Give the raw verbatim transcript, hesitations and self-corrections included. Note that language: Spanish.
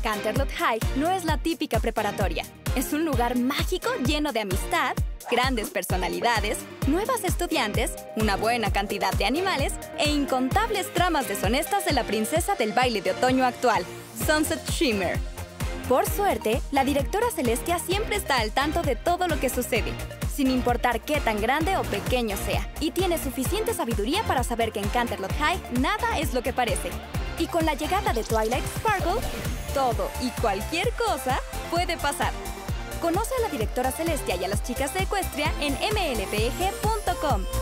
Canterlot High no es la típica preparatoria. Es un lugar mágico lleno de amistad, grandes personalidades, nuevas estudiantes, una buena cantidad de animales e incontables tramas deshonestas de la princesa del baile de otoño actual, Sunset Shimmer. Por suerte, la directora Celestia siempre está al tanto de todo lo que sucede, sin importar qué tan grande o pequeño sea, y tiene suficiente sabiduría para saber que en Canterlot High nada es lo que parece. Y con la llegada de Twilight Sparkle, todo y cualquier cosa puede pasar. Conoce a la directora Celestia y a las chicas de Equestria en m l p g punto com.